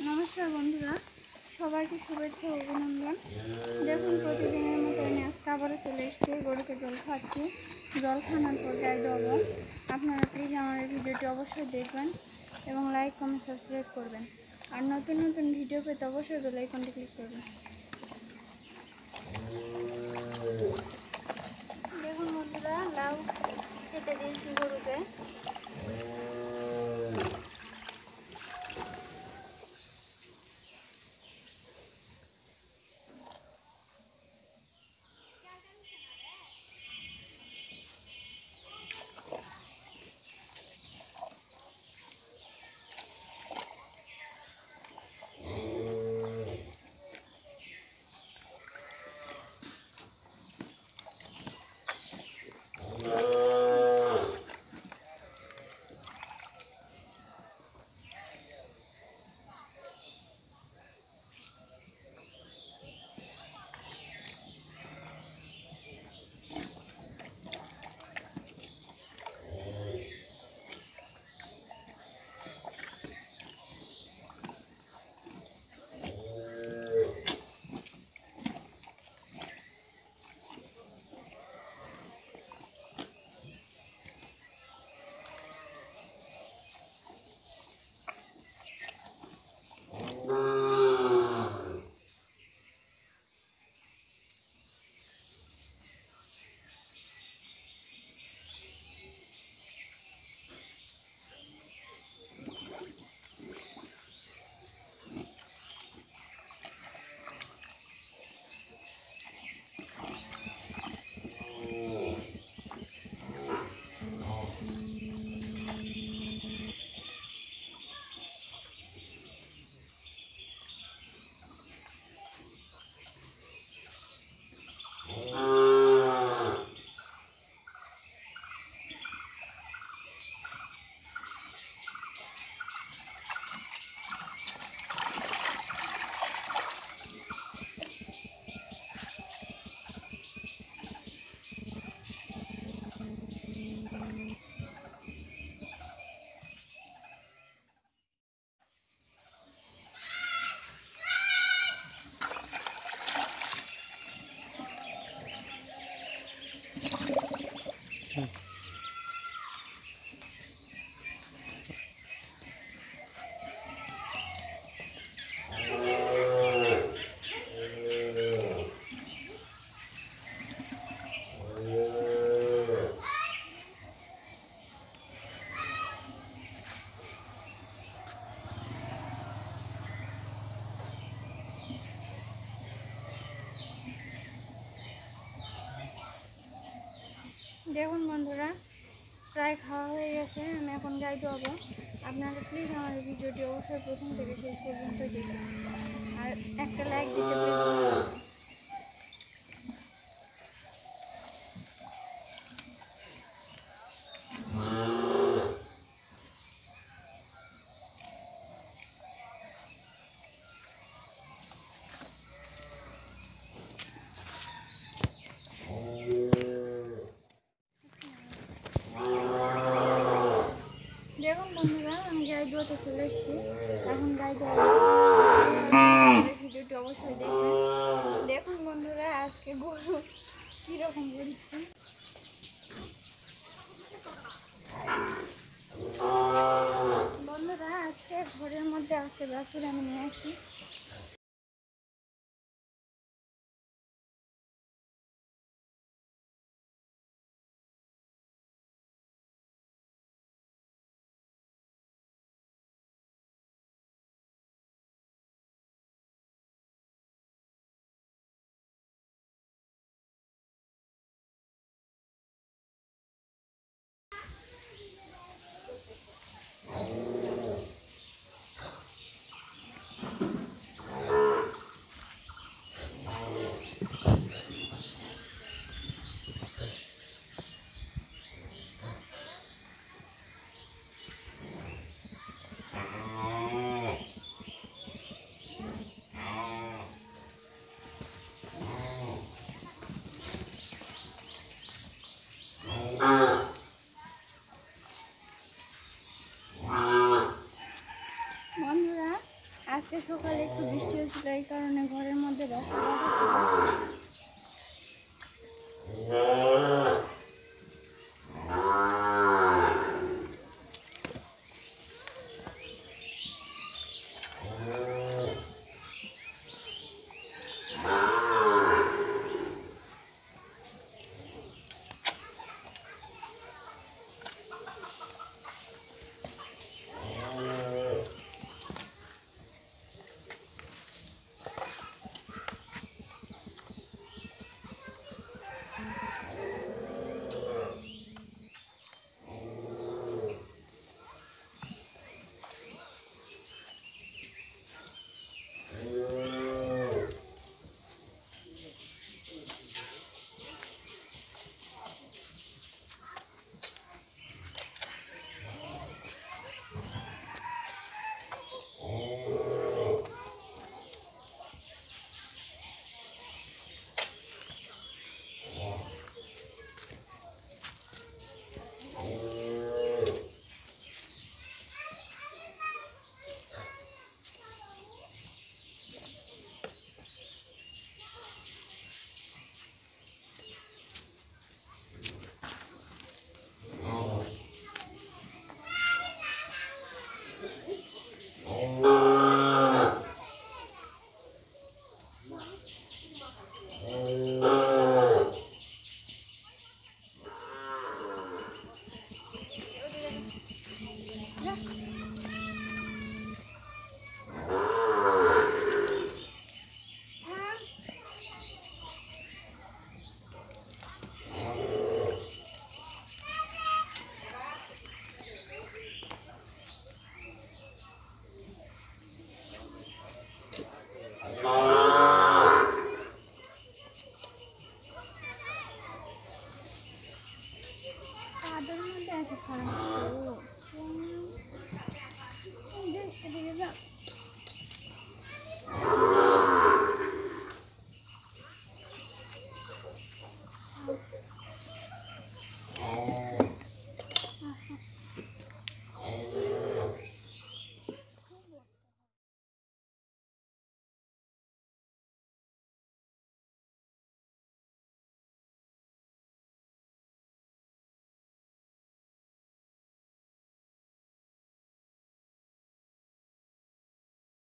নমস্কার বন্ধুরা, সবাইকে শুভেচ্ছা ও অভিনন্দন। দেখুন, প্রতিদিনের মতো আমি আজকে আবারও চলে এসেছি। গরুকে জল খাওয়াচ্ছি। জল খাওয়ানোর পর গায়ে দেবো। আপনারা প্লিজ আমার এই ভিডিওটি অবশ্যই দেখবেন এবং লাইক কমেন্ট সাবস্ক্রাইব করবেন। আর নতুন নতুন ভিডিও পেতে অবশ্যই বেল আইকনটি ক্লিক করবেন। দেখুন বন্ধুরা, লাউ খেতে দিয়েছি গরুকে। দেখুন বন্ধুরা, প্রায় খাওয়া হয়ে গেছে। আমি এখন গায়ে দেবো। আপনারা প্লিজ আমার ভিডিওটি অবশ্যই প্রথম থেকে শেষ পর্যন্ত দেখুন আর একটা লাইক দিতে প্লিজ ভুলবেন না। দেখুন বন্ধুরা, আমি গায়ে ধোয়াতে চলে এসেছি। এখন গায়ে ধোয়া ভিডিওটি অবশ্যই দেখবেন। দেখুন বন্ধুরা, আজকে গরু কীরকম করেছি। বন্ধুরা, আজকে ঘরের মধ্যে আছে বাছুর, আমি নিয়ে আসি। আজকে সকালে একটু বৃষ্টি হয়েছিল, এই কারণে ঘরের মধ্যে বসা ছিল।